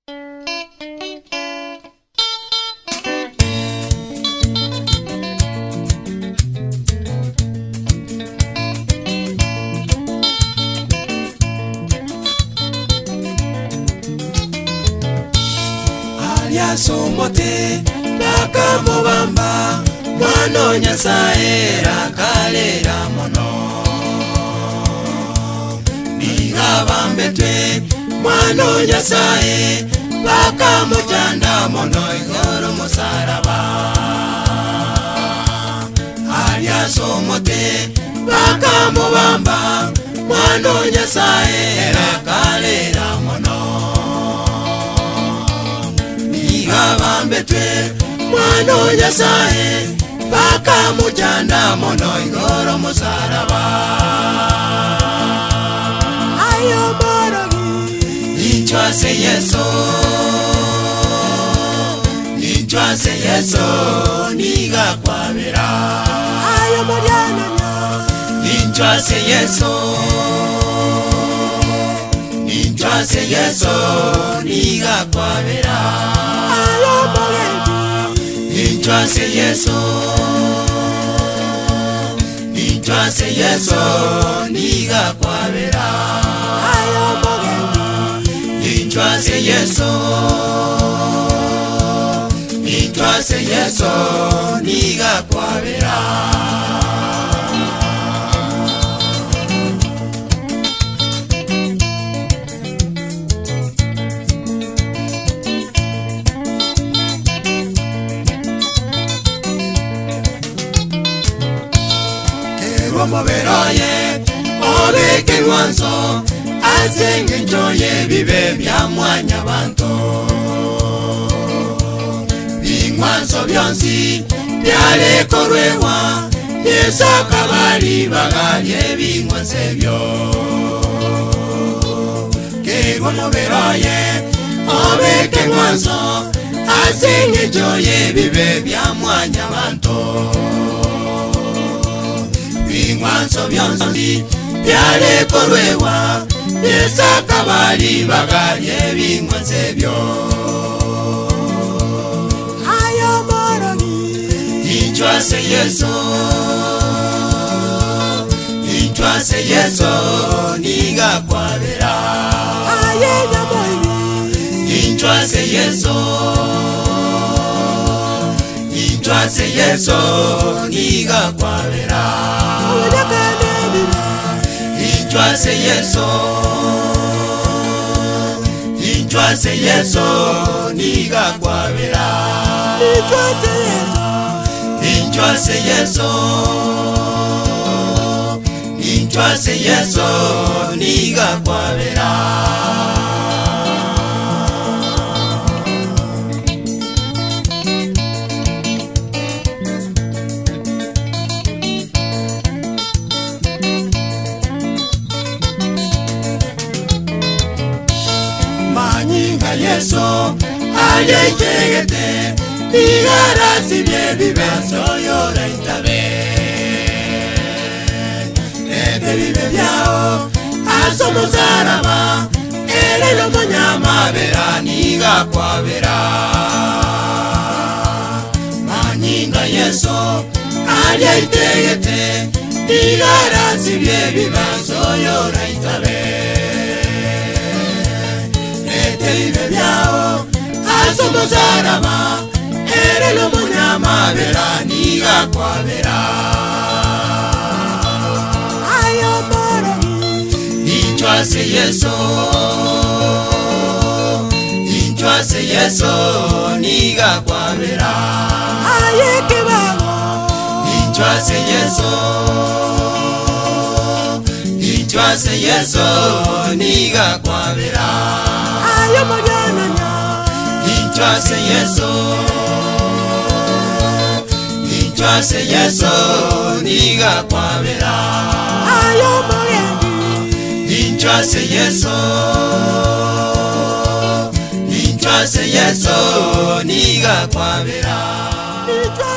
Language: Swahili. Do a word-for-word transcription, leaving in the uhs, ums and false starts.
Somote baka mubamba mwana Nyasaye rakalera mono nigabambetwe mwana Nyasaye baka mujanda mono igoro musaraba Alia somote baka mubamba mwana Nyasaye rakalera mono Nigabambetwe mwana Nyasaye baka mujanda mono igoro musaraba Ayo borogi Nichwase Yeso Nichwase Yeso Niga kwabera Ayo moriana Nichwase Yeso Nichwase Yeso Niga kwabera Nichwase Yeso Nichwase Yeso Niga kwabera Nichwase Yeso Nichwase Yeso Niga kwabera Moberoye obeke wanzo azenge njoye bibe bya mwanya banto bingwanzo byonsi byale korwewa Yesu kabali bagalye bingwanze byo Kego moberoye obeke wanzo azenge njoye bibe bya mwanya banto Bingwanzo byonsi byale korwewa Yesu kabali bagalye bingwanze byo Ayo borogi Nichwase Yeso Nichwase Yeso Niga kwabera Aye nyamoyi Nichwase Yeso Nichwase Yeso Niga kwabera Nichwase Yeso Nichwase Yeso Niga kwabera Nichwase Yeso Nichwase Yeso Niga kwabera Yeso aye tegete digara sibye bibeso yora itabe ete bibe byao asomo zaraba ele lo monyama vera niga kwabera Manyinga Yeso aye tegete digara sibye bibeso yora itabe Bibe byao asomo zaraba ere lo munyama vera niga kwabera Ayo borogi Nichwase Yeso Nichwase Yeso Niga kwabera Aye kibago Nichwase Yeso Nichwase Yeso Niga kwabera Ayo moriana Nichwase Yeso Nichwase Yeso Niga kwabera Ayo moriana Nichwase Yeso Nichwase Yeso Niga kwabera